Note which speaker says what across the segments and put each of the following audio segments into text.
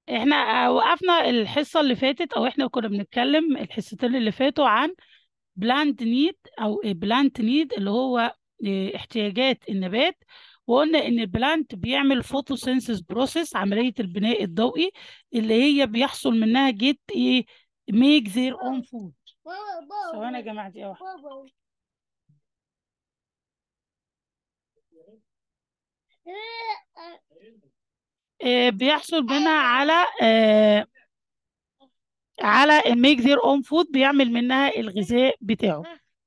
Speaker 1: احنا وقفنا الحصة اللي فاتت، او احنا كنا بنتكلم الحصتين اللي فاتوا عن بلانت نيد او بلانت نيد اللي هو احتياجات النبات. وقلنا ان البلانت بيعمل فوتوسينثيس بروسيس، عملية البناء الضوئي اللي هي بيحصل منها جيت ايه ميك ذير اون فود. ثواني يا جماعة دي واحدة. بيحصل منها على الميك ذير اون فود، بيعمل منها الغذاء بتاعه.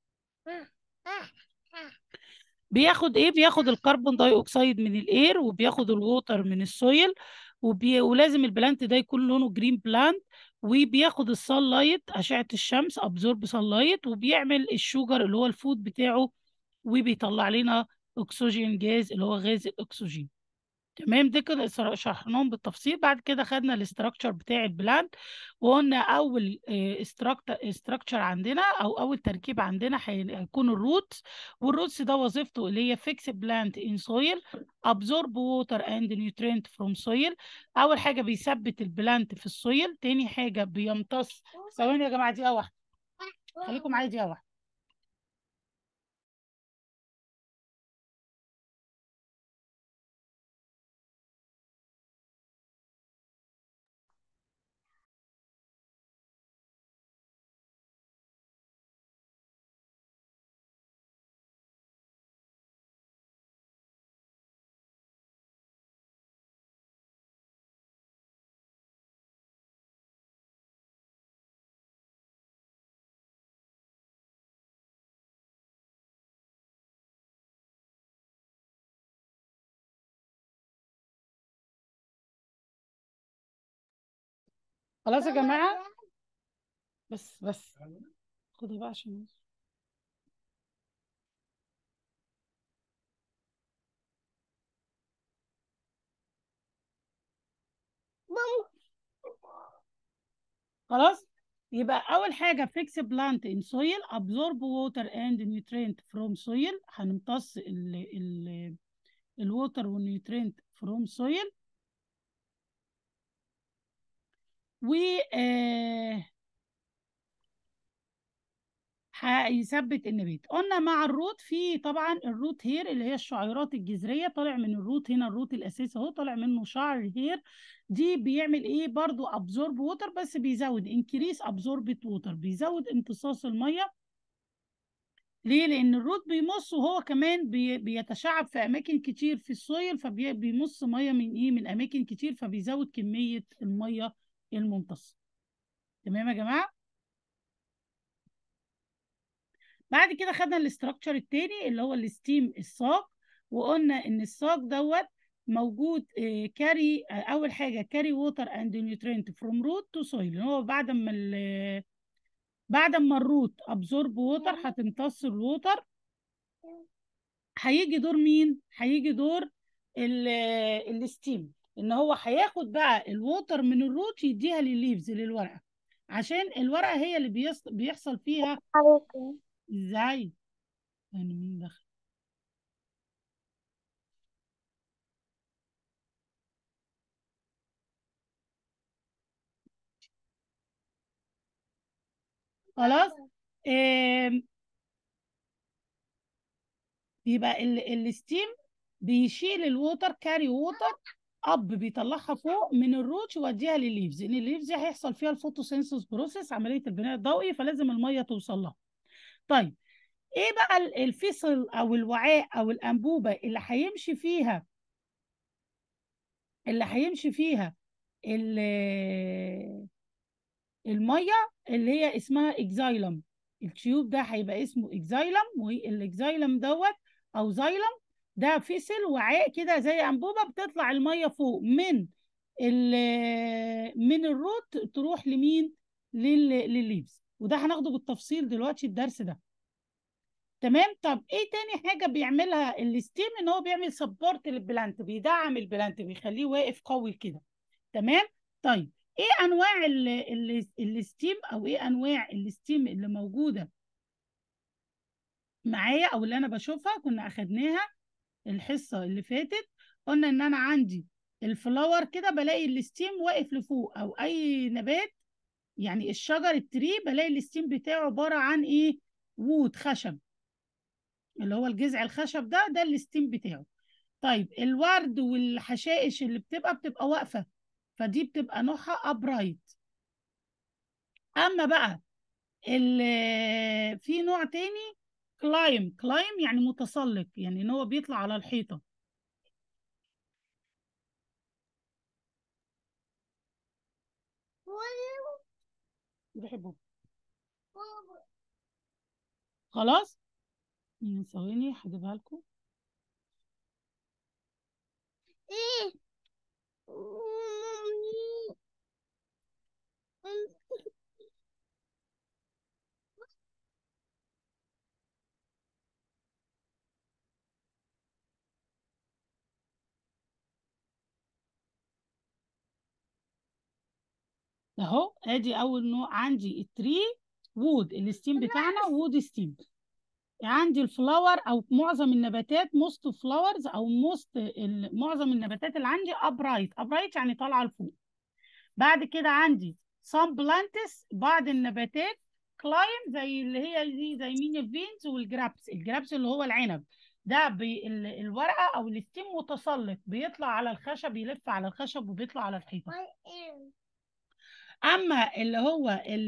Speaker 1: بياخد ايه؟ بياخد الكربون داي اوكسيد من الاير، وبياخد الووتر من السويل، ولازم البلانت ده يكون لونه جرين بلانت، وبياخد الصن لايت، اشعه الشمس، ابزورب صن لايت، وبيعمل الشوجر اللي هو الفود بتاعه، وبيطلع لنا اكسجين جاز اللي هو غاز الاكسجين. تمام، ده كده شرحناهم بالتفصيل. بعد كده خدنا الاستراكشر بتاع البلان، وقلنا اول استراكشر عندنا او اول تركيب عندنا هيكون الروتس. والروتس ده وظيفته اللي هي فيكس بلانت ان سويل، ابزورب ووتر اند نيوترينت فروم سويل. اول حاجه بيثبت البلانت في السويل، تاني حاجه بيمتص. ثواني يا جماعه دقيقه واحده، خليكم معايا دقيقه واحده. خلاص يا جماعه، بس خدوا بقى عشان خلاص. يبقى اول حاجه فيكس بلانت ان سويل، ابزورب ووتر اند نيوترينت فروم سويل، هنمتص الووتر والنيوترينت فروم سويل. و هيثبت النبات. قلنا مع الروت، في طبعا الروت هير اللي هي الشعيرات الجذريه، طالع من الروت هنا، الروت الاساسي اهو طالع منه شعر هير. دي بيعمل ايه برضو؟ ابزورب ووتر، بس بيزود انكريس ابزوربت ووتر، بيزود امتصاص الميه. ليه؟ لأن الروت بيمص، وهو كمان بيتشعب في أماكن كتير في السويل، فبيمص مية من إيه؟ من أماكن كتير، فبيزود كمية المية الممتصة. تمام يا جماعة؟ بعد كده خدنا الاستراكشر التاني اللي هو الستيم، الصاج. وقلنا إن الصاج دوت موجود كاري. أول حاجة كاري ووتر أند نيوترينت فروم روت تو سويل، هو بعد ما الروت أبزورب ووتر هتمتص الووتر. هيجي دور مين؟ هيجي دور الستيم، ان هو هياخد بقى الووتر من الروت يديها للليفز، للورقه، عشان الورقه هي اللي بيحصل فيها.
Speaker 2: عليكم.
Speaker 1: ازاي؟ يعني مين دخل؟ خلاص. آم، يبقى الستيم بيشيل الووتر، كاري ووتر اب، بيطلعها فوق من الروت يوديها للليفز، ان الليفز دي هيحصل فيها الفوتوسينثيس بروسيس، عمليه البناء الضوئي، فلازم الميه توصل لها. طيب، ايه بقى الفصل او الوعاء او الانبوبه اللي هيمشي فيها الميه، اللي هي اسمها اكزايلم. التيوب ده هيبقى اسمه اكزايلم، والاكزايلم دوت او زايلم، ده فصل وعاء كده زي انبوبه، بتطلع الميه فوق من الروت، تروح لمين؟ للليفز. وده هناخده بالتفصيل دلوقتي الدرس ده. تمام. طب ايه تاني حاجه بيعملها الستيم؟ ان هو بيعمل سبورت للبلانت، بيدعم البلانت، بيخليه واقف قوي كده. تمام. طيب، ايه انواع الستيم، او ايه انواع الستيم اللي موجوده معايا، او اللي انا بشوفها كنا اخدناها الحصه اللي فاتت؟ قلنا ان انا عندي الفلاور كده بلاقي الستيم واقف لفوق، او اي نبات يعني الشجر التري بلاقي الستيم بتاعه عبارة عن ايه؟ وود، خشب، اللي هو الجذع الخشب ده الستيم بتاعه. طيب الورد والحشائش اللي بتبقى واقفة، فدي بتبقى نوعها ابرايت. اما بقى في نوع تاني كلايم يعني متسلق، يعني ان هو بيطلع على الحيطة. بحبه. خلاص، من ثواني هجيبها لكم. اهو ادي اول نوع عندي التري وود، الستيم بتاعنا وود ستيم. عندي الفلاور او معظم النباتات موست فلاورز او معظم النباتات اللي عندي ابرايت يعني طالعه لفوق. بعد كده عندي some plants بعض النباتات كلايم زي اللي هي دي، زي مين؟ البينز والجرابس. الجرابس اللي هو العنب ده الورقه او الستيم متسلق، بيطلع على الخشب، يلف على الخشب وبيطلع على الحيطه. اما اللي هو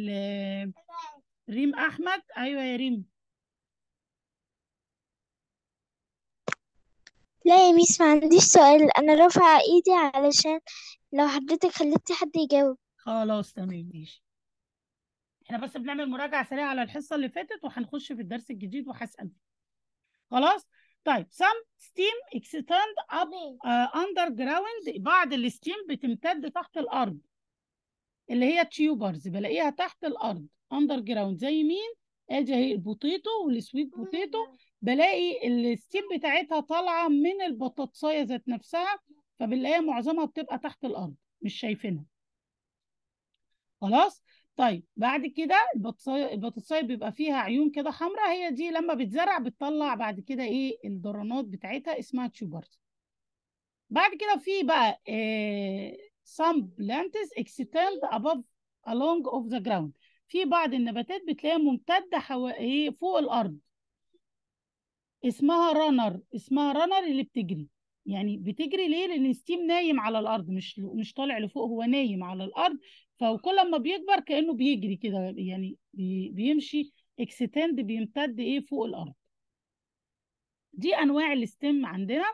Speaker 1: ريم احمد، ايوه يا ريم.
Speaker 2: لا يا ميس، ما عنديش سؤال، انا رافعة ايدي علشان لو حضرتك خليتي حد يجاوب.
Speaker 1: خلاص تمام ماشي. احنا بس بنعمل مراجعة سريعة على الحصة اللي فاتت، وهنخش في الدرس الجديد وهسأل فيه. خلاص. طيب some steam extend up underground، بعض الستيم بتمتد تحت الأرض، اللي هي تيوبرز بلاقيها تحت الأرض underground. زي مين؟ ادي اهي البوتيتو والسويت بوتيتو، بلاقي الستيم بتاعتها طالعة من البطاطساية ذات نفسها، فبنلاقيها معظمها بتبقى تحت الأرض مش شايفينها. خلاص. طيب بعد كده البطاطساية بيبقى فيها عيون كده حمراء، هي دي لما بتزرع بتطلع بعد كده ايه؟ الضرنات بتاعتها اسمها تيوبرز. بعد كده في بقى some plants extend above along of the ground، في بعض النباتات بتلاقيها ممتدة ايه؟ فوق الأرض، اسمها رانر اللي بتجري. يعني بتجري ليه؟ لان الستيم نايم على الارض، مش طالع لفوق، هو نايم على الارض. فكل ما بيكبر كانه بيجري كده، يعني بيمشي اكستند، بيمتد ايه؟ فوق الارض. دي انواع الستيم عندنا.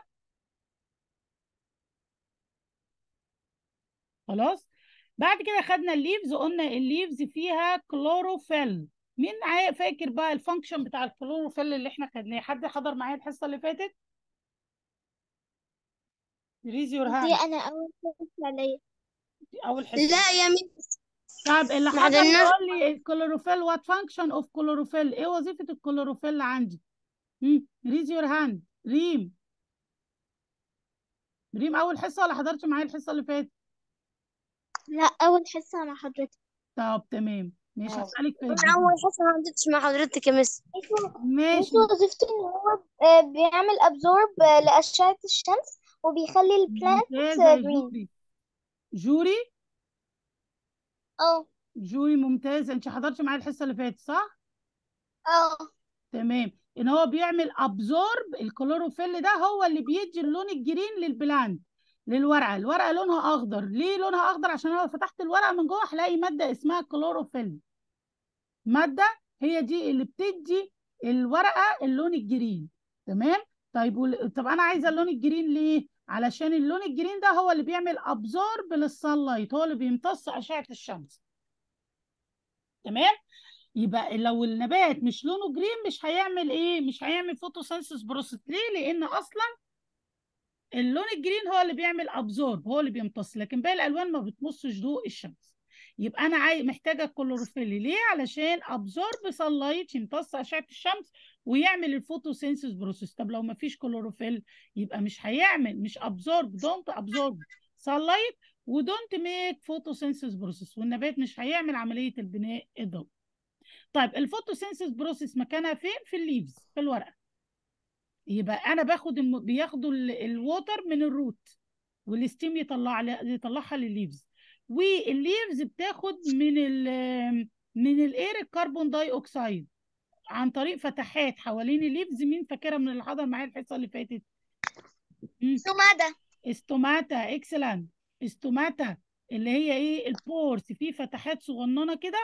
Speaker 1: خلاص. بعد كده خدنا الليفز، قلنا الليفز فيها كلوروفيل. مين فاكر بقى الفانكشن بتاع الكلوروفيل اللي احنا خدناه؟ حد حضر معايا الحصه اللي فاتت؟ ريز يور
Speaker 2: دي
Speaker 1: هاند.
Speaker 2: انا اول حصة عليا.
Speaker 1: اول حصه.
Speaker 2: لا يا ميس،
Speaker 1: طب اللي
Speaker 2: ما
Speaker 1: حضر
Speaker 2: حضرناش.
Speaker 1: يقول لي الكلوروفيل، وات فانكشن اوف كلوروفيل، ايه وظيفة الكلوروفيل عندي؟ ريز يور هاند. ريم اول حصة ولا حضرتش معايا الحصة اللي فاتت؟
Speaker 2: لا، اول حصة مع حضرتك.
Speaker 1: طب تمام ماشي، هسألك في
Speaker 2: انا اول
Speaker 1: الجديد.
Speaker 2: حصة ما حضرتش مع حضرتك يا مس. مس
Speaker 1: ماشي.
Speaker 2: وظيفته ان هو بيعمل ابزورب لأشعة الشمس، وبيخلي البلانتس
Speaker 1: ممتازة يا
Speaker 2: جرين.
Speaker 1: جوري. جوري.
Speaker 2: اه.
Speaker 1: جوري ممتازة، انت حضرتش معايا الحصة اللي فاتت صح؟
Speaker 2: اه.
Speaker 1: تمام. ان هو بيعمل ابزورب، الكلوروفيل ده هو اللي بيدي اللون الجرين للبلانت، للورقه. الورقه لونها اخضر، ليه لونها اخضر؟ عشان لو فتحت الورقه من جوه هلاقي ماده اسمها كلوروفيل. ماده هي دي اللي بتدي الورقه اللون الجرين. تمام. طيب طب انا عايزه اللون الجرين ليه؟ علشان اللون الجرين ده هو اللي بيعمل ابزورب للصلايت، هو اللي بيمتص اشعه الشمس. تمام. يبقى لو النبات مش لونه جرين مش هيعمل ايه؟ مش هيعمل فوتوسينثيس بروسيس. ليه؟ لان اصلا اللون الجرين هو اللي بيعمل ابزورب، هو اللي بيمتص، لكن باقي الالوان ما بتمصش ضوء الشمس. يبقى انا محتاجه الكلوروفيل ليه؟ علشان ابزورب سانلايت، يمتص اشعه الشمس ويعمل الفوتوسينثيس بروسيس. طب لو ما فيش كلوروفيل يبقى مش هيعمل، مش ابزورب، دونت ابزورب سانلايت ودونت ميك فوتوسينثيس بروسيس، والنبات مش هيعمل عمليه البناء الضوئي. طيب الفوتوسينثيس بروسيس مكانها فين؟ في الليفز، في الورقه. يبقى انا باخد بياخدوا الووتر من الروت، والستيم يطلعها للليفز. والليفز بتاخد من الاير الكربون داي اوكسيد عن طريق فتحات حوالين الليفز. مين فاكرها من اللي حضر معايا الحصه اللي فاتت؟
Speaker 2: سمادة.
Speaker 1: استوماتا، اكسلنت. استوماتا اللي هي ايه؟ البورس، فيه فتحات صغننه كده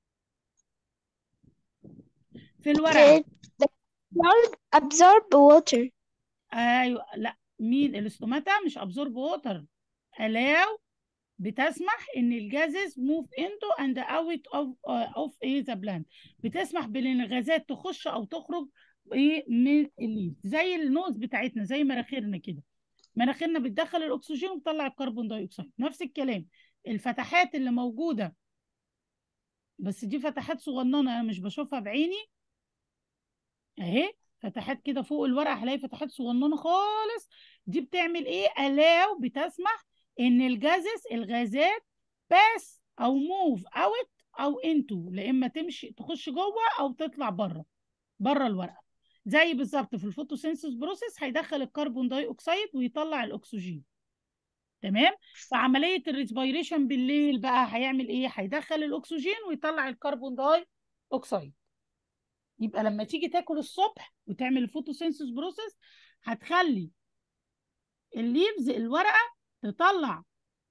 Speaker 1: في الورقه.
Speaker 2: absorb water.
Speaker 1: ايوه، لا، مين الاستوماتا؟ مش ابزورب ووتر. allow بتسمح ان الجازز موف انتو اند اوت اوف ايه ذا بلانت. بتسمح بان الغازات تخش او تخرج ايه من الليف، زي النوز بتاعتنا، زي مناخيرنا كده. مناخيرنا بتدخل الاكسجين وبتطلع الكربون داي اكسيد. نفس الكلام الفتحات اللي موجوده، بس دي فتحات صغننه انا مش بشوفها بعيني اهي. فتحات كده فوق الورقه هلاقي فتحات صغننه خالص. دي بتعمل ايه؟ الاو بتسمح ان الغازات باس او موف اوت او انتو، لا اما تمشي تخش جوه او تطلع بره الورقه. زي بالظبط في الفوتوسينثيس بروسيس هيدخل الكربون داي اوكسيد ويطلع الاكسجين. تمام. فعمليه الريسبيريشن بالليل بقى هيعمل ايه؟ هيدخل الاكسجين ويطلع الكربون داي اوكسيد. يبقى لما تيجي تاكل الصبح وتعمل الفوتوسينثيس بروسيس هتخلي الليفز الورقه تطلع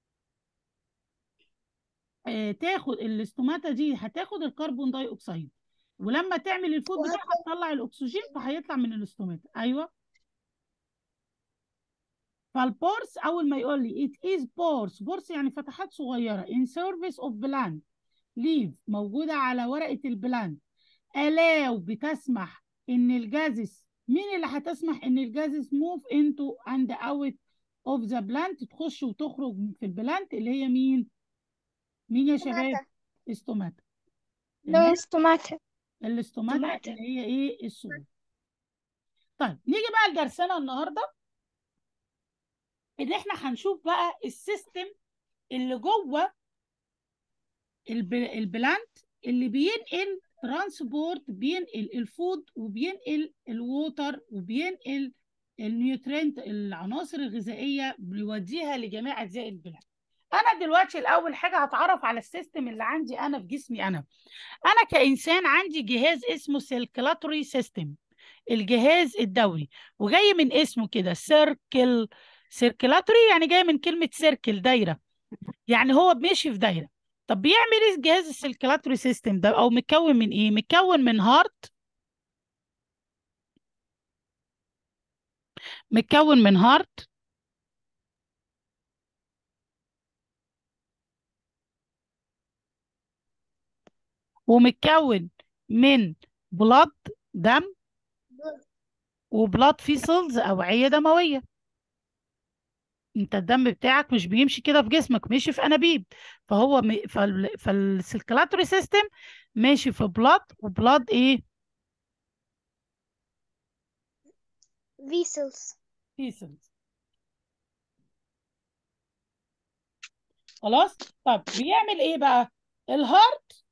Speaker 1: تاخد الاستوماتا دي، هتاخد الكربون داي اوكسيد، ولما تعمل الفود بتاعها تطلع الاكسجين فهيطلع من الاستوماتا. ايوه. فالبورس اول ما يقول لي it is pores، بورس يعني فتحات صغيره in surface of plant leaf موجوده على ورقه البلانت. allow بتسمح ان الجازس، مين اللي هتسمح ان الجازس move into and out of the plant، تخش وتخرج في البلانت، اللي هي مين يا شباب؟
Speaker 2: سمادة.
Speaker 1: استوماتا.
Speaker 2: No,
Speaker 1: تمام.
Speaker 2: stomata.
Speaker 1: الاستوماتا
Speaker 2: Stomata.
Speaker 1: اللي هي ايه؟ الصوت. طيب نيجي بقى لدرسنا النهارده، ان احنا هنشوف بقى السيستم اللي جوه البلانت اللي بينقل ترانسبورت، بينقل الفود وبينقل الووتر وبينقل النيوترينت، العناصر الغذائيه، بيوديها لجميع اجزاء البلانت. انا دلوقتي الاول حاجه هتعرف على السيستم اللي عندي انا في جسمي. انا كانسان عندي جهاز اسمه سيركلاتوري سيستم، الجهاز الدوري. وجاي من اسمه كده سيركلاتوري، يعني جاي من كلمه سيركل، دايره، يعني هو ماشي في دايره. طب بيعمل ايه الجهاز السيركلاتوري سيستم ده؟ او متكون من ايه؟ متكون من هارت، متكون من هارت ومتكون من بلاد، دم، وبلاد فيسلز، اوعيه دمويه. انت الدم بتاعك مش بيمشي كده في جسمك، ماشي في انابيب. فالسيركلاتوري سيستم ماشي في بلاد، وبلاد ايه؟
Speaker 2: Vessels.
Speaker 1: فيسلز. خلاص. طب بيعمل ايه بقى الهارت؟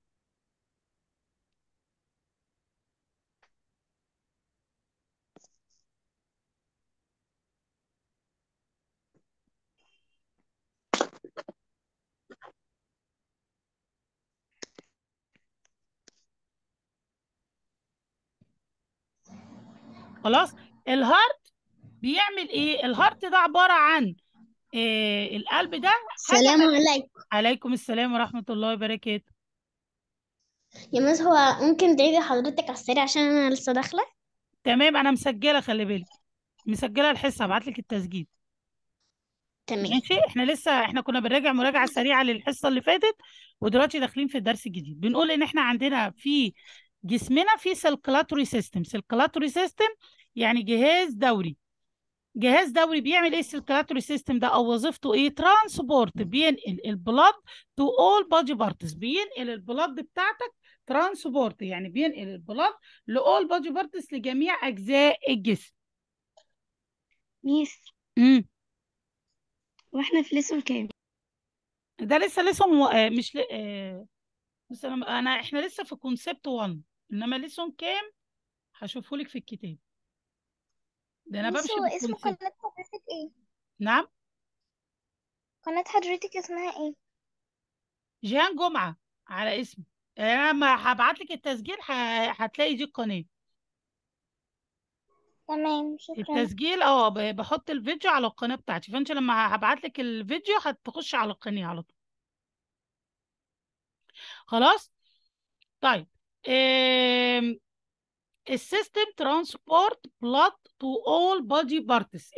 Speaker 1: خلاص. الهارت بيعمل ايه؟ الهارت ده عبارة عن القلب ده حاجة
Speaker 2: السلام عليكم.
Speaker 1: عليكم السلام ورحمة الله وبركاته.
Speaker 2: يا مس، هو ممكن تعيدي حضرتك على السريع عشان انا لسه داخله.
Speaker 1: تمام، انا مسجلة، خلي بالك، مسجلة الحصة، هبعت لك التسجيل.
Speaker 2: تمام.
Speaker 1: ماشي. احنا كنا بنراجع مراجعة سريعة للحصة اللي فاتت، ودلوقتي داخلين في الدرس الجديد. بنقول ان احنا عندنا في جسمنا في سيركلاتوري سيستم. سيركلاتوري سيستم يعني جهاز دوري. جهاز دوري بيعمل ايه السيركلاتوري سيستم ده؟ او وظيفته ايه؟ ترانسبورت، بينقل البلاد تو اول بادي بارتس، بينقل البلاد بتاعتك. ترانسبورت يعني بينقل البلاد لاول بادي بارتس، لجميع اجزاء الجسم.
Speaker 2: ميس،
Speaker 1: امم
Speaker 2: واحنا في ليسون كام؟
Speaker 1: ده لسه مش بس احنا لسه في كونسبت 1، انما ليسون كام هشوفه لك في الكتاب ده، انا
Speaker 2: ميس،
Speaker 1: بمشي
Speaker 2: هو اسمه
Speaker 1: بالكونسبت.
Speaker 2: قناة مدرسة ايه؟
Speaker 1: نعم.
Speaker 2: قناة حضرتك اسمها ايه؟
Speaker 1: جيهان جمعة على اسمي. انا لما هبعت لك التسجيل هتلاقي دي القناة.
Speaker 2: تمام، شكرا.
Speaker 1: التسجيل بحط الفيديو على القناة بتاعتي، فانت لما هبعت لك الفيديو هتخش على القناة على طول. خلاص. طيب. السيستم ترانسبورت بلاد تو اول بودي بارتس.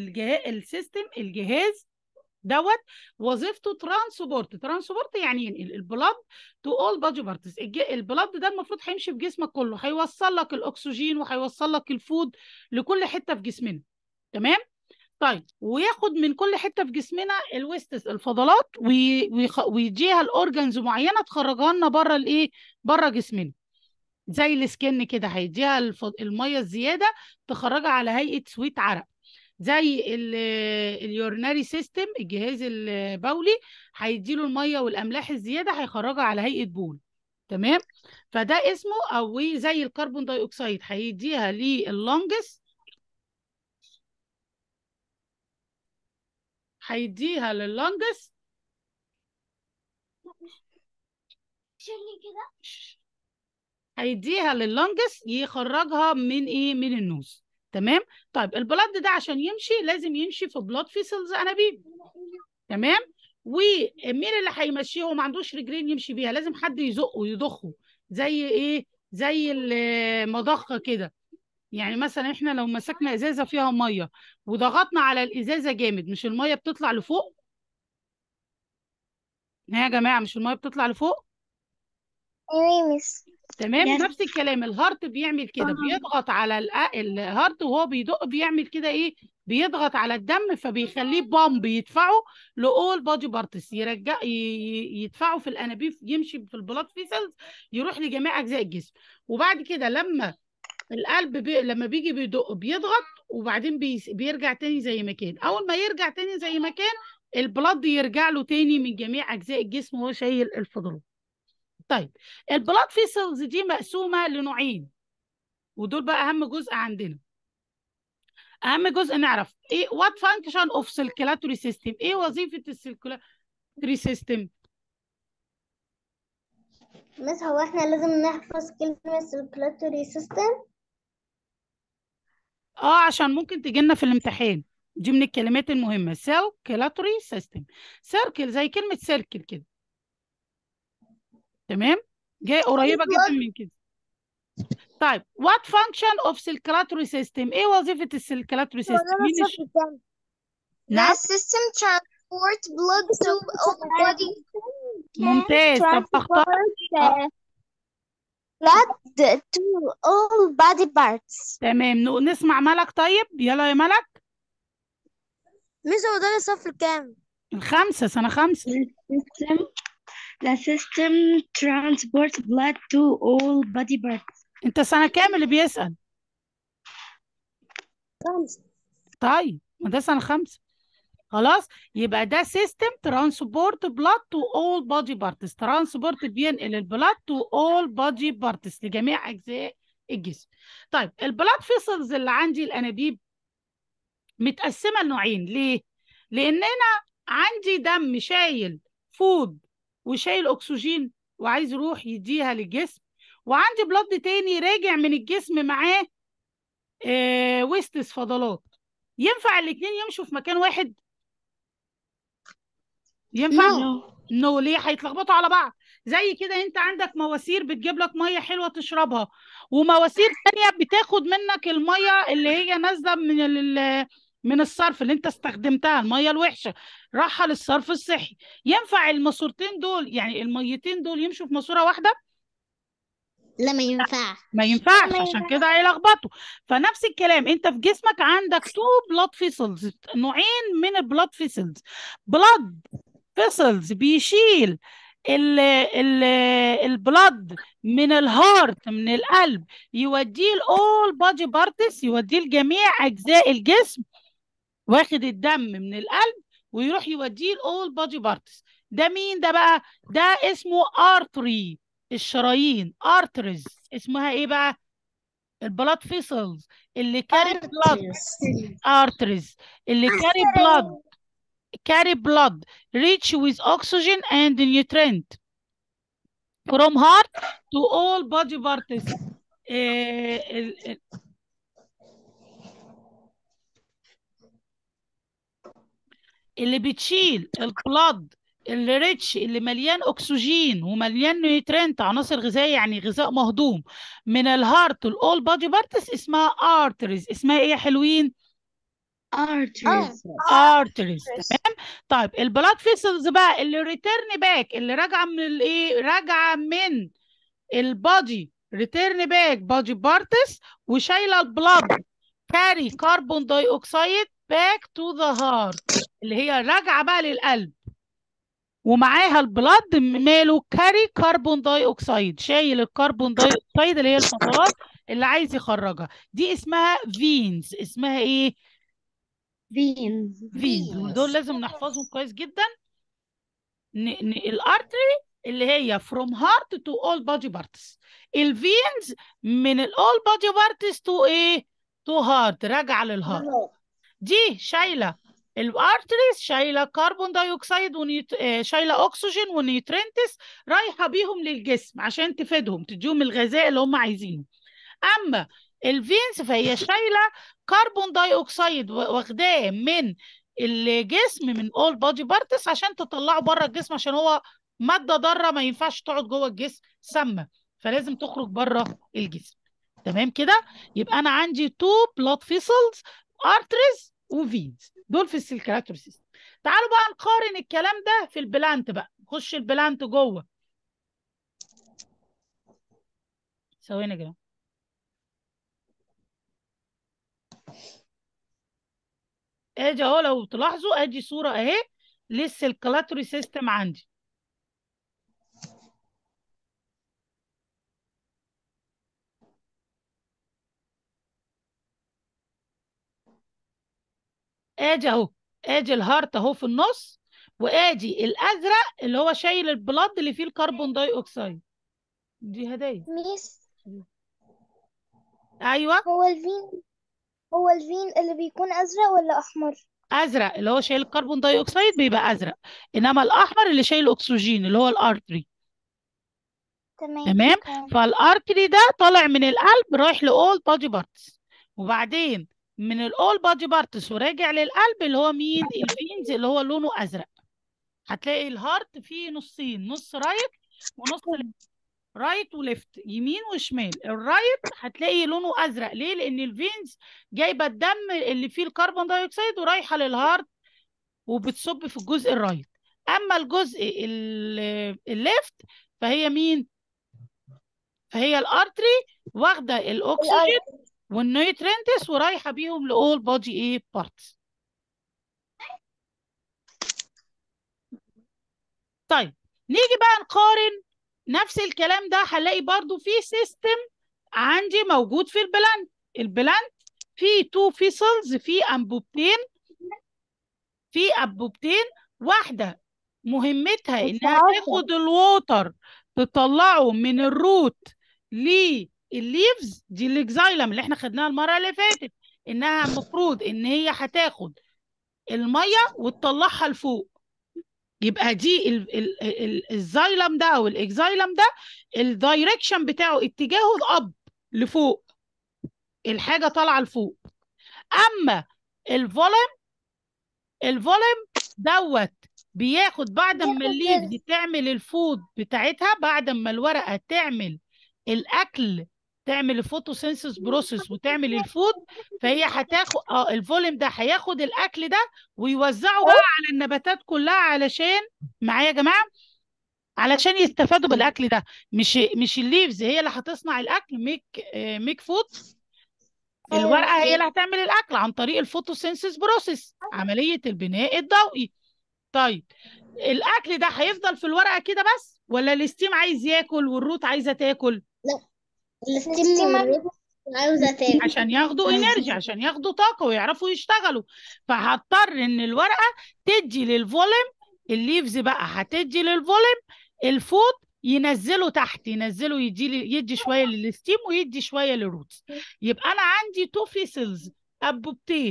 Speaker 1: الجهاز دوت وظيفته ترانسبورت يعني ينقل البلاد تو اول بودي بارتس. البلاد ده المفروض هيمشي في جسمك كله، هيوصل لك الاكسجين وهيوصل لك الفود لكل حته في جسمنا. تمام. طيب، وياخد من كل حته في جسمنا الويستس الفضلات ويديها الاورجنز معينه تخرجها لنا بره الايه، بره جسمنا. زي السكن كده هيديها الميه الزياده تخرجها على هيئه سويت عرق. زي اليورناري سيستم الجهاز البولي هيديله الميه والاملاح الزياده هيخرجها على هيئه بول. تمام. فده اسمه، او زي الكربون داي اوكسيد هيديها لللونجس، هيديها لللونجس هيديها لللونجس يخرجها من ايه، من النوز. تمام. طيب البلد ده عشان يمشي لازم يمشي في بلاد فيسلز انابيب. تمام. ومين اللي هيمشيه؟ هو ما عندوش رجلين يمشي بيها، لازم حد يزقه ويضخه. زي ايه؟ زي المضخه كده. يعني مثلا احنا لو مسكنا ازازه فيها ميه وضغطنا على الازازه جامد، مش الميه بتطلع لفوق؟ يا جماعه مش الميه بتطلع لفوق؟
Speaker 2: ايوه مس.
Speaker 1: تمام.
Speaker 2: يس.
Speaker 1: نفس الكلام الهارت بيعمل كده، بيضغط على الهارت وهو بيدق بيعمل كده ايه، بيضغط على الدم فبيخليه بامب يدفعه لاول بادي بارتس، يرجع يدفعه في الانابيب، يمشي في البلاد فيسلز يروح لجميع اجزاء الجسم. وبعد كده لما القلب لما بيجي بيدق بيضغط، وبعدين بيرجع تاني زي ما كان. اول ما يرجع تاني زي ما كان البلاد يرجع له تاني من جميع اجزاء الجسم وهو شايل الفضلات. طيب البلاد فيسلز دي مقسومه لنوعين، ودول بقى اهم جزء عندنا. اهم جزء نعرف ايه وات فانكشن اوف سيركيلاتوري سيستم، ايه وظيفه السيركيلاتوري سيستم.
Speaker 2: مس، هو احنا لازم نحفظ كلمة circulatory system؟
Speaker 1: عشان ممكن تجي لنا في الامتحان، دي من الكلمات المهمه. سيركيلاتوري سيستم، سيركل زي كلمه سيركل كده. تمام. جاي قريبه جدا من كده. طيب وات فانكشن اوف سيركيلاتوري سيستم، ايه وظيفه السيركيلاتوري سيستم؟
Speaker 2: ولا الصف كام؟
Speaker 1: نعم.
Speaker 2: The system transport blood to all body.
Speaker 1: ممتاز. طب اختار.
Speaker 2: Transport blood to all body parts.
Speaker 1: تمام. نسمع ملك. طيب يلا يا ملك.
Speaker 2: مس، هو ده الصف الكام؟
Speaker 1: الخامسة، سنة خامسة.
Speaker 2: The system transports blood to all body parts.
Speaker 1: انت سنة كام اللي بيسأل؟
Speaker 2: خمسة.
Speaker 1: طيب ما ده سنة خامسة. خلاص. يبقى ده سيستم ترانسبورت بلاد تو اول بودي بارتس، ترانسبورت بينقل البلاد تو اول بودي بارتس لجميع اجزاء الجسم. طيب البلاد فيسلز اللي عندي الانابيب متقسمة لنوعين. ليه؟ لان انا عندي دم شايل فود وشايل اكسجين وعايز يروح يديها للجسم، وعندي بلاد تاني راجع من الجسم معاه ويستس فضلات. ينفع الاتنين يمشوا في مكان واحد؟ ينفع؟ نو. ليه؟ هيتلخبطوا على بعض. زي كده انت عندك مواسير بتجيب لك ميه حلوه تشربها، ومواسير تانية بتاخد منك الميه اللي هي نازله من الصرف اللي انت استخدمتها، الميه الوحشه راحه للصرف الصحي. ينفع الماسورتين دول، يعني الميتين دول يمشوا في ماسوره واحده؟
Speaker 2: لا، ما ينفعش.
Speaker 1: ما ينفعش، عشان كده هيلخبطوا. فنفس الكلام انت في جسمك عندك تو بلاد فيسلز، نوعين من البلاد فيسلز. بلاد فيسلز بيشيل ال البلد من الهارت، من القلب، يوديه الاول بادي بارتس، يوديه لجميع اجزاء الجسم، واخد الدم من القلب ويروح يوديه الاول بادي بارتس. ده مين ده بقى؟ ده اسمه ارتري، الشرايين. ارتريز اسمها ايه بقى؟ البلاد فيسلز اللي كاري بلاد. ارتريز اللي كاري بلاد. carry blood rich with oxygen and nutrient from heart to all body parts. اللي بتشيل البلد اللي ريتش، اللي مليان اكسجين ومليان نيوترينت، عناصر غذائيه يعني غذاء مهضوم، من الهارت الاول بادي بارتس، اسمها ارتريز. اسمها ايه يا حلوين؟
Speaker 3: arteries.
Speaker 1: ارتريز. تمام. طيب البلاد فيسلز بقى اللي ريتيرن باك، اللي راجعه من الايه، راجعه من البادي، ريتيرن باك بادي بارتس، وشايله البلاد كاري كربون داي اوكسيد باك تو ذا هارت، اللي هي راجعه بقى للقلب، ومعاها البلاد ماله كاري كربون داي اوكسيد، شايل الكربون داي اوكسيد اللي هي الفضلات اللي عايز يخرجها. دي اسمها فينز. اسمها ايه؟
Speaker 3: Veins.
Speaker 1: فينز. ودول لازم نحفظهم كويس جدا. الارتري اللي هي from heart to all body parts. الفينز من all body parts to ايه؟ to heart، راجعه للهارت. دي شايله الارتريز، شايله كربون داي اوكسيد شايله اكسجين ونيوترينتس، رايحه بيهم للجسم عشان تفيدهم، تديهم الغذاء اللي هم عايزينه. اما الفينز فهي شايله كربون داي اوكسيد واخداه من الجسم، من اول بادي بارتس، عشان تطلعه بره الجسم، عشان هو ماده ضاره ما ينفعش تقعد جوه الجسم، سامه، فلازم تخرج بره الجسم. تمام كده. يبقى انا عندي تو بلاد فيسلز، ارتريز وفينز، دول في السيركيلاتوري سيستم. تعالوا بقى نقارن الكلام ده في البلانت بقى. نخش البلانت جوه. ثواني يا جماعه. ادي اهو، لو تلاحظوا ادي صوره اهي للسيركيلاتوري سيستم عندي. ادي اهو، ادي الهارت اهو في النص، وادي الازرق اللي هو شايل البلاد اللي فيه الكربون داي اوكسيد. دي هدايا.
Speaker 2: ميس،
Speaker 1: ايوه،
Speaker 2: هو الفين اللي بيكون أزرق ولا أحمر؟
Speaker 1: ازرق اللي هو شايل الكربون داي اوكسيد بيبقى ازرق، انما الاحمر اللي شايل الاكسجين اللي هو الارتري. تمام.
Speaker 2: تمام.
Speaker 1: فالارتري ده طالع من القلب رايح لاول بادي بارتس، وبعدين من الاول بادي بارتس وراجع للقلب اللي هو مين؟ الفينز اللي هو لونه ازرق. هتلاقي الهارت فيه نصين، نص رايت ونص ليفت، رايت وليفت، يمين وشمال. الرايت هتلاقي لونه ازرق، ليه؟ لان الفينز جايبه الدم اللي فيه الكربون دايوكسيد ورايحه للهارت وبتصب في الجزء الرايت. اما الجزء الليفت فهي مين؟ فهي الارتري، واخده الاكسجين والنيوترينتس ورايحه بيهم لاول بودي ايه بارتس. طيب نيجي بقى نقارن نفس الكلام ده. هنلاقي برضو في سيستم عندي موجود في البلانت. البلانت فيه تو فيسلز، في انبوبتين، واحده مهمتها انها تاخد الووتر تطلعه من الروت للليفز، دي الاكزايلم اللي احنا خدناها المره اللي فاتت، انها المفروض ان هي هتاخد الميه وتطلعها لفوق. يبقى دي الزايلم ده او الاكزايلم ده الدايركشن بتاعه اتجاهه الاب لفوق، الحاجه طالعه لفوق. اما الفوليم دوت بياخد بعد ما الليف دي تعمل الفود بتاعتها، بعد ما الورقه تعمل الاكل، تعمل الفوتوسينثيس بروسيس وتعمل الفود، فهي هتاخد الفوليم ده هياخد الاكل ده ويوزعه بقى على النباتات كلها، علشان معايا يا جماعه، علشان يستفادوا بالاكل ده. مش الليفز هي اللي هتصنع الاكل، ميك فود. الورقه هي اللي هتعمل الاكل عن طريق الفوتوسينثيس بروسيس، عمليه البناء الضوئي. طيب الاكل ده هيفضل في الورقه كده بس، ولا الستيم عايز ياكل والروت عايزه تاكل؟
Speaker 3: الستيم عاوزة تاكل
Speaker 1: عشان ياخدوا انرجي، عشان ياخدوا طاقه ويعرفوا يشتغلوا. فهضطر ان الورقه تدي للفوليم، الليفز بقى هتدي للفوليم الفود، ينزله تحت، ينزله يدي شويه للستيم ويدي شويه للروتس. يبقى انا عندي تو فيسلز، انبوبتين،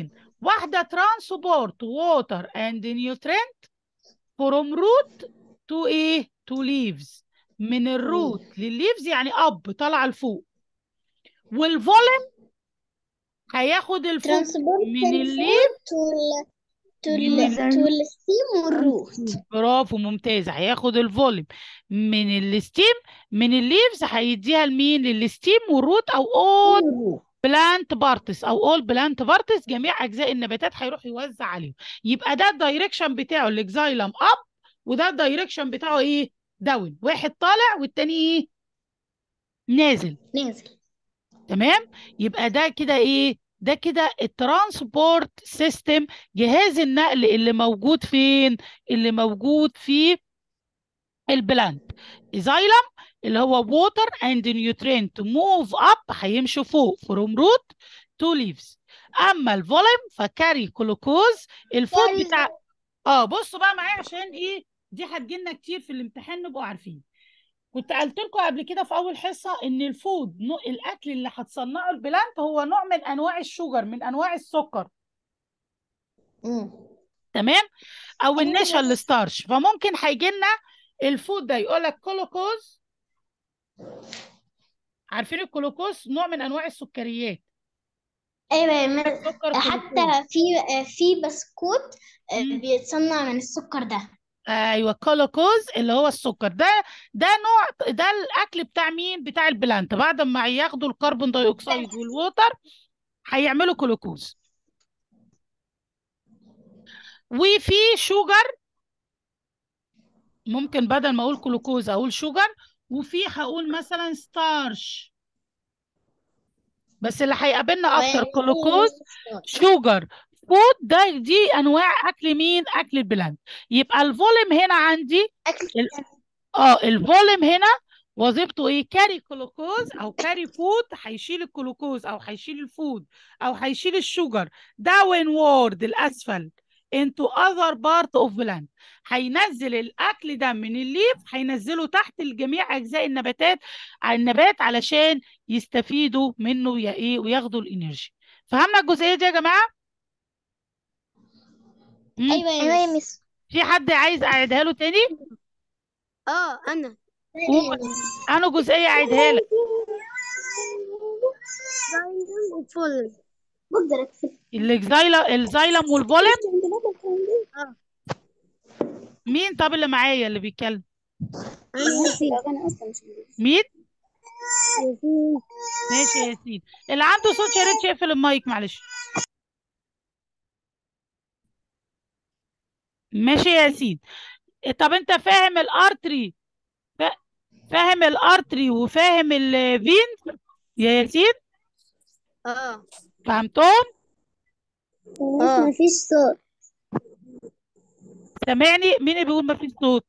Speaker 1: واحدة transport water and nutrient from root to ايه؟ to leaves. من الروت للليفز يعني اب طالعة لفوق. والفوليوم هياخد الفود
Speaker 3: ترانسبورت
Speaker 1: من الليف من
Speaker 3: تو الستيم والروت.
Speaker 1: برافو ممتاز. هياخد الفوليوم من الستيم من الليفز هيديها لمين؟ للستيم والروت او اول بلانت بارتس جميع اجزاء النباتات هيروح يوزع عليهم. يبقى ده الدايركشن بتاعه الاكزايلم اب، وده الدايركشن بتاعه ايه؟ داون. واحد طالع والتاني ايه؟ نازل. تمام. يبقى ده كده ايه؟ ده كده الترانسبورت سيستم، جهاز النقل اللي موجود فين؟ اللي موجود في البلانت. زايلم اللي هو water and nutrient move up هيمشوا فوق from root to leaves. اما الفوليوم فكاري جلوكوز الفود بتاع بصوا بقى معايا عشان ايه دي هتجيلنا كتير في الامتحان نبقوا عارفين. كنت قلت لكم قبل كده في اول حصه ان الفود الاكل اللي هتصنعه البلانت هو نوع من انواع الشوجر، من انواع السكر. تمام. او النشا الستارش. فممكن هيجي لنا الفود ده يقول لك جلوكوز. عارفين الجلوكوز نوع من انواع السكريات.
Speaker 3: ايوه
Speaker 1: سكر
Speaker 3: حتى في بسكوت بيتصنع من السكر ده.
Speaker 1: ايوه جلوكوز اللي هو السكر ده نوع، ده الاكل بتاع مين؟ بتاع البلانت. بعد ما ياخدوا الكربون دايوكسيد والووتر هيعملوا جلوكوز. وفي شوجر، ممكن بدل ما اقول جلوكوز اقول شوجر. وفي هقول مثلا ستارش، بس اللي هيقابلنا اكتر جلوكوز شوجر فود. دي انواع اكل مين؟ اكل البلانت. يبقى الفوليوم هنا عندي الفوليوم هنا وظيفته ايه؟ كاري جلوكوز او كاري فود. هيشيل الجلوكوز او هيشيل الفود او هيشيل الشوجر داون وورد الاسفل into other part of plant. هينزل الاكل ده من الليف هينزله تحت لجميع اجزاء النبات علشان يستفيدوا منه يا ايه وياخدوا الانرجي. فهمنا الجزئيه دي يا جماعه؟
Speaker 3: ايوه يا مس.
Speaker 1: في حد عايز اعيدها له تاني؟
Speaker 2: انا
Speaker 1: انا جزئيه اعيدها لك. الزايلم والفوليم. مين طب اللي معايا اللي بيتكلم؟ مين؟ ماشي يا ياسين. اللي عنده صوت يا ريت يقفل المايك معلش. ماشي يا ياسين. طب انت فاهم الارتري؟ فاهم الارتري وفاهم الفين يا ياسين؟ فهمتهم؟
Speaker 3: مفيش صوت.
Speaker 1: سامعني؟ مين اللي بيقول مفيش صوت؟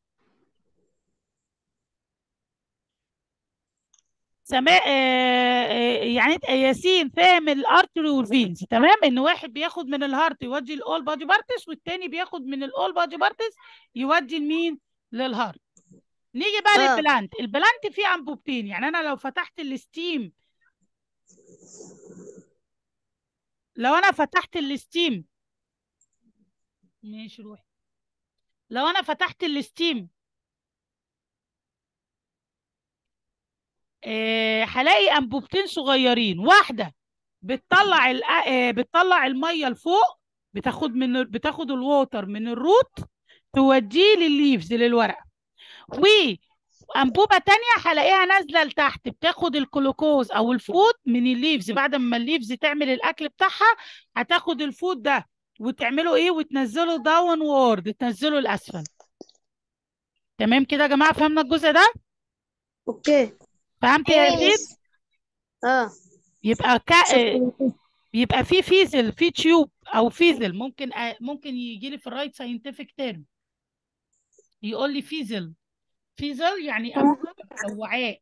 Speaker 1: سماء يعني انت ياسين فاهم الارتري والفينز. تمام. ان واحد بياخد من الهارت يودي الاول بادي بارتس، والتاني بياخد من الاول بادي بارتس يودي لمين؟ للهارت. نيجي بقى للبلانت. البلانت فيه انبوبتين. يعني انا لو فتحت الستيم، ماشي روحي. لو انا فتحت الستيم هلاقي انبوبتين صغيرين. واحده بتطلع الميه لفوق، بتاخد الووتر من الروت توديه للليفز للورقه. وانبوبه تانية هلاقيها نازله لتحت بتاخد الجلوكوز او الفود من الليفز. بعد ما الليفز تعمل الاكل بتاعها هتاخد الفود ده وتعمله ايه؟ وتنزله داون وورد، تنزله الاسفل. تمام كده يا جماعه؟ فهمنا الجزء ده؟
Speaker 2: اوكي.
Speaker 1: فهمت يا ياسين؟ يبقى يبقى في فيزل، في تيوب او فيزل. ممكن يجي لي في الرايت ساينتفك تيرم يقول لي فيزل يعني انبوبه او وعاء.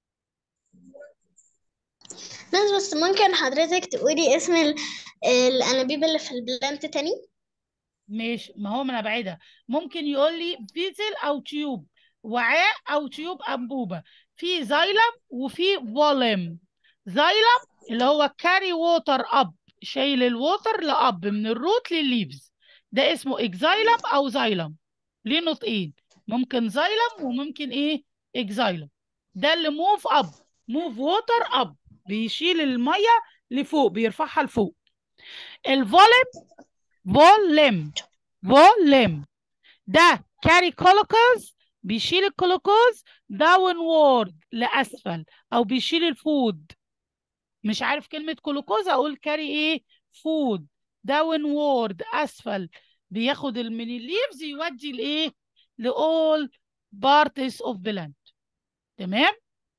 Speaker 3: بس ممكن حضرتك تقولي اسم الانابيب اللي في البلانت تاني؟
Speaker 1: ماشي، ما هو من ابعدها. ممكن يقول لي فيزل او تيوب، وعاء او تيوب انبوبه. في زايلم وفي فوليم. زايلم اللي هو كاري ووتر اب، شايل الووتر لأب من الروت للليفز، ده اسمه اكزايلم او زايلم. ليه نطقين؟ ممكن زايلم وممكن ايه اكزايلم. ده اللي موف اب، موف ووتر اب، بيشيل الميه لفوق، بيرفعها لفوق. الفوليم، فوليم، فوليم، ده كاري كلوكوز، بيشيل الجلوكوز داون وورد لاسفل، او بيشيل الفود. مش عارف كلمة جلوكوز اقول كاري ايه؟ فود. داون وورد اسفل، بياخد من الليفز يودي لايه؟ لاول بارتس اوف بلانت. تمام؟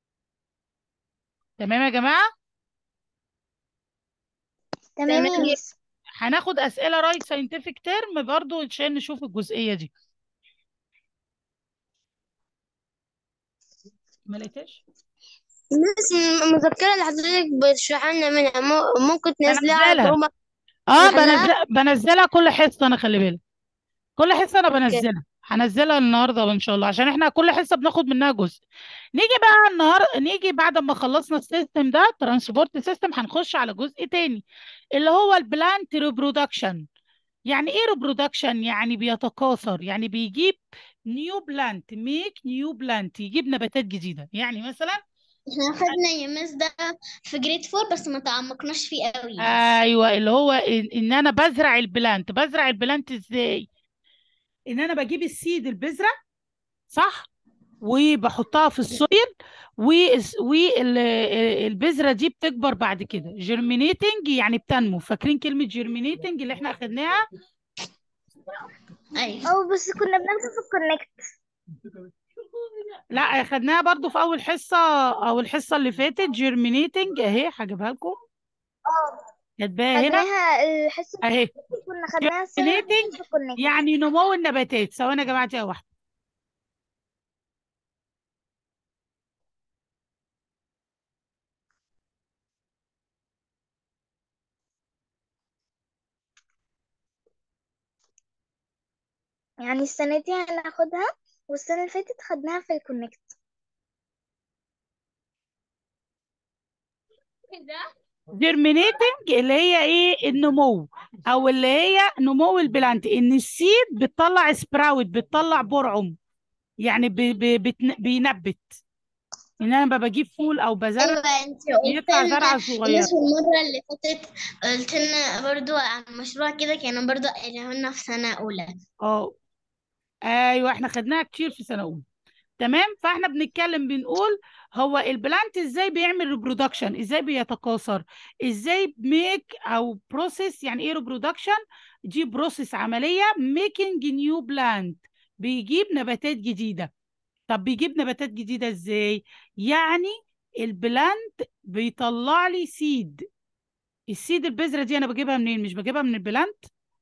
Speaker 1: تمام يا جماعة.
Speaker 2: تمام يا
Speaker 3: تمام.
Speaker 2: مس.
Speaker 1: هناخد اسئلة رايت ساينتفك تيرم برضو عشان نشوف الجزئية دي. ما لقيتش؟
Speaker 4: مس المذكرة اللي حضرتك بتشرح لنا منها ممكن تنزليها
Speaker 1: بنزلها.
Speaker 4: جروب
Speaker 1: بنزلها، بنزلها كل حصة، انا خلي بالك كل حصة أنا
Speaker 4: اوكي.
Speaker 1: بنزلها، هنزلها النهاردة إن شاء الله، عشان إحنا كل حصة بناخد منها جزء. نيجي بقى نيجي بعد ما خلصنا السيستم ده ترانسبورت سيستم، هنخش على جزء تاني اللي هو البلانت ريبرودكشن. يعني إيه ريبرودكشن؟ يعني بيتكاثر، يعني بيجيب نيو بلانت، ميك نيو بلانت، يجيب نباتات جديدة. يعني مثلا
Speaker 3: احنا خدنا يا مس ده في جريد 4 بس ما تعمقناش فيه قوي لسه.
Speaker 1: أيوه، اللي هو إن أنا بزرع البلانت. بزرع البلانت إزاي؟ إن أنا بجيب السيد، البذرة، صح، وبحطها في السويل، والبذرة دي بتكبر بعد كده. جيرمينيتنج يعني بتنمو. فاكرين كلمة جيرمينيتنج اللي احنا اخدناها؟
Speaker 3: ايوه.
Speaker 2: او بس كنا بناخد في الكونكت.
Speaker 1: لا، اخدناها برضو في اول حصة او الحصة اللي فاتت. جيرمينيتنج اهي، هجيبها لكم،
Speaker 2: اه
Speaker 1: كاتباها هنا
Speaker 2: خدناها الحصة اللي
Speaker 1: اهي.
Speaker 2: فاتت، كنا خدناها السنة اللي فاتت
Speaker 1: جيرمينيتنج
Speaker 2: في الكونكت.
Speaker 1: يعني نمو النباتات. ثواني يا جماعة دقيقة واحدة.
Speaker 2: يعني السنة دي هناخدها، والسنة اللي فاتت خدناها في الكونكت.
Speaker 1: جيرمينيتنج اللي هي ايه؟ النمو، او اللي هي نمو البلانت، ان السيد بتطلع سبراوت، بتطلع برعم، يعني بينبت. ان انا بجيب فول او بزرع
Speaker 3: ايوه، انت قلت
Speaker 1: بيطلع
Speaker 3: لنا
Speaker 1: زرعه
Speaker 3: الناس
Speaker 1: صغيره.
Speaker 3: المره اللي فاتت، قلت لنا برضو عن مشروع كده كانوا برضو قايلين لنا في سنه اولى.
Speaker 1: اه ايوه، احنا خدناها كتير في سنه اولى. تمام. فاحنا بنتكلم بنقول هو البلانت ازاي بيعمل ريبرودكشن، ازاي بيتكاثر، ازاي ميك او بروسيس. يعني ايه ريبرودكشن؟ دي بروسيس، عمليه ميكينج نيو بلانت، بيجيب نباتات جديده. طب بيجيب نباتات جديده ازاي؟ يعني البلانت بيطلع لي سيد. السيد، البذره دي انا بجيبها منين؟ مش بجيبها من البلانت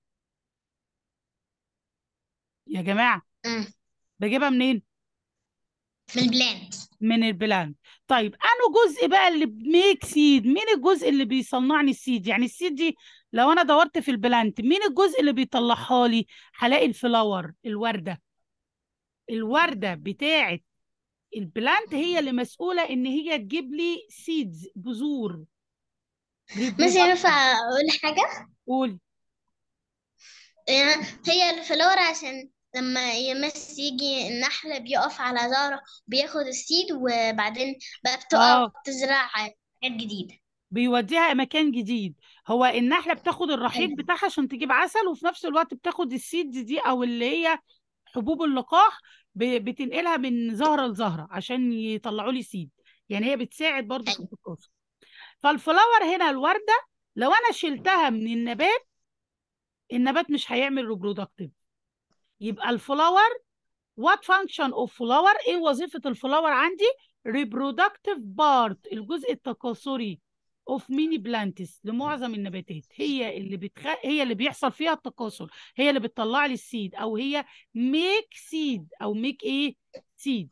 Speaker 1: يا جماعه؟
Speaker 3: امم
Speaker 1: بجيبها منين؟
Speaker 3: من البلانت.
Speaker 1: من البلانت. طيب انا جزء بقى اللي بميك سيد، مين الجزء اللي بيصنعني السيد؟ يعني السيد دي لو انا دورت في البلانت مين الجزء اللي بيطلعها لي؟ هلاقي الفلاور، الورده. الورده بتاعه البلانت هي اللي مسؤوله ان هي تجيب لي سيدز، بذور،
Speaker 3: بس ينفع
Speaker 1: ريبرودكشن.
Speaker 3: اقول حاجه؟
Speaker 1: قول.
Speaker 3: يعني هي الفلورة عشان لما يمس يجي النحل بيقف على زهرة بياخد السيد وبعدين بقى بتقع
Speaker 1: اه،
Speaker 3: وبتزرع حاجات جديدة.
Speaker 1: بيوديها مكان جديد. هو النحله بتاخد الرحيق
Speaker 3: أيوة.
Speaker 1: بتاعها عشان تجيب عسل، وفي نفس الوقت بتاخد السيدز دي او اللي هي حبوب اللقاح، بتنقلها من زهره لزهره عشان يطلعوا لي سيد. يعني هي بتساعد برضو في
Speaker 3: أيوة.
Speaker 1: التكاثر. فالفلاور هنا الورده، لو انا شلتها من النبات، النبات مش هيعمل ريبرودكتيف. يبقى الفلاور، what function of flower، ايه وظيفة الفلاور عندي؟ reproductive part، الجزء التكاثري of many plants، لمعظم النباتات. هي اللي هي اللي بيحصل فيها التكاثر، هي اللي بتطلع لي السيد، او هي make seed، او make ايه؟ seed.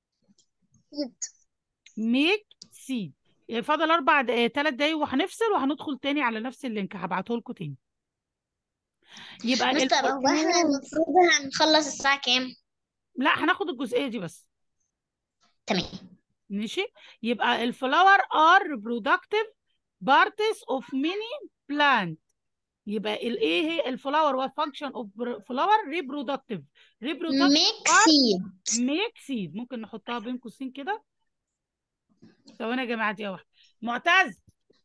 Speaker 1: make seed. فاضل 3 دقايق وهنفصل، وهندخل تاني على نفس اللينك، هبعته لكم تاني. يبقى
Speaker 3: مش طب هو احنا المفروض هنخلص الساعة كام؟
Speaker 1: لا، هناخد الجزئية دي بس.
Speaker 3: تمام.
Speaker 1: ماشي. يبقى الفلاور are reproductive parts of many plant. يبقى ايه هي الفلاور؟ what function of flower؟ reproductive.
Speaker 3: make seed.
Speaker 1: make seed. ممكن نحطها بين قوسين كده. ثواني يا جماعه دي واحده. معتز،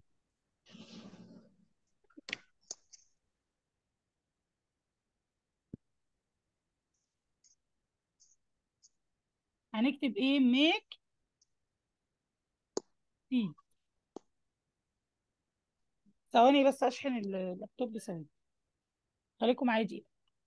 Speaker 1: هنكتب ايه؟ make seed. ثواني بس اشحن اللابتوب ثواني، خليكم معايا دقيقه.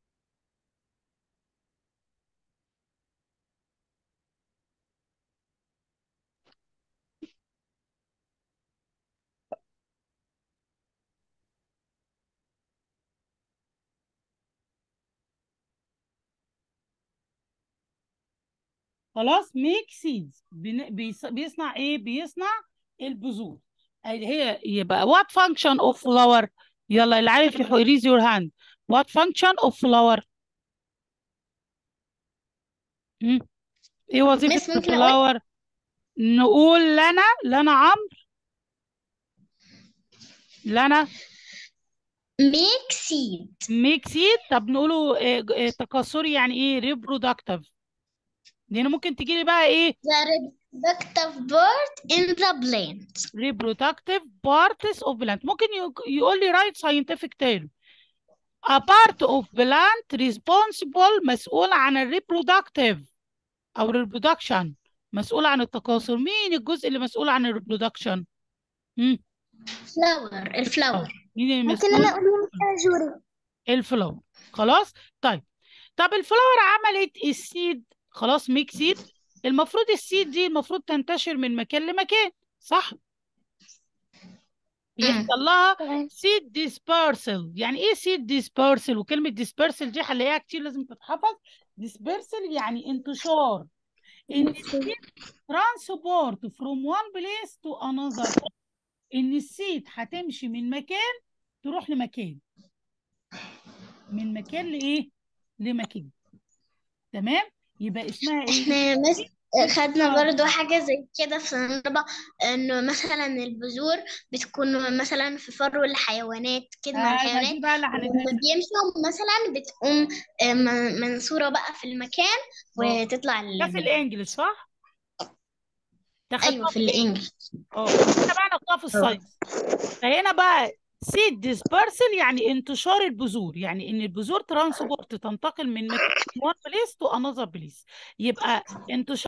Speaker 1: خلاص. ميك سيدز بيصنع ايه؟ بيصنع البذور. هي يبقى what function of flower؟ يلا اللي عارف raise your hand. what function of flower؟ ايه وظيفة
Speaker 3: مس ممكن اقول
Speaker 1: الفلاور؟ نقول لنا عمرو، لنا
Speaker 3: make seed.
Speaker 1: ميك سيد. طب نقوله تكاثري يعني ايه؟ reproductive. دي ممكن تجي لي بقى ايه؟
Speaker 3: the reproductive part in the plant.
Speaker 1: reproductive parts of plant. ممكن يقول لي write scientific term. a part of plant responsible، مسؤول عن الريبرودكتيف او reproduction، مسؤول عن التكاثر. مين الجزء اللي مسؤول عن الريبرودكشن؟
Speaker 3: الفلاور.
Speaker 1: مين اللي
Speaker 2: ممكن
Speaker 1: مسؤول؟
Speaker 2: أنا أقول لك يا جوري؟
Speaker 1: الفلاور. خلاص. طب الفلاور عملت السيد، خلاص ميك سيد. المفروض السيد دي المفروض تنتشر من مكان لمكان، صح؟ يحصل لها سيد ديسبيرسل. يعني ايه سيد ديسبيرسل؟ وكلمة ديسبيرسل دي هنلاقيها كتير، لازم تتحفظ. ديسبيرسل يعني انتشار. ان السيد ترانسبورت فروم وان بليس تو انذر. ان السيد هتمشي من مكان تروح لمكان، من مكان لايه؟ لمكان. تمام. يبقى اسمها ايه؟
Speaker 3: احنا خدنا برضو حاجة زي كده في الرابعة، انه مثلا البذور بتكون مثلا في فرو الحيوانات كده مع الحيوانات،
Speaker 1: دي بقى اللي
Speaker 3: لما
Speaker 1: هندرسها.
Speaker 3: بيمشوا مثلا بتقوم منصورة بقى في المكان وتطلع
Speaker 1: ده في الانجليش صح؟
Speaker 3: ايوه في الانجليش.
Speaker 1: احنا بقى ناخدها في الساينس. فهنا بقى سيد ديسبيرسل يعني انتشار البذور، يعني ان البذور ترانسبورت تنتقل من مكان one place to another place. يبقى انتشار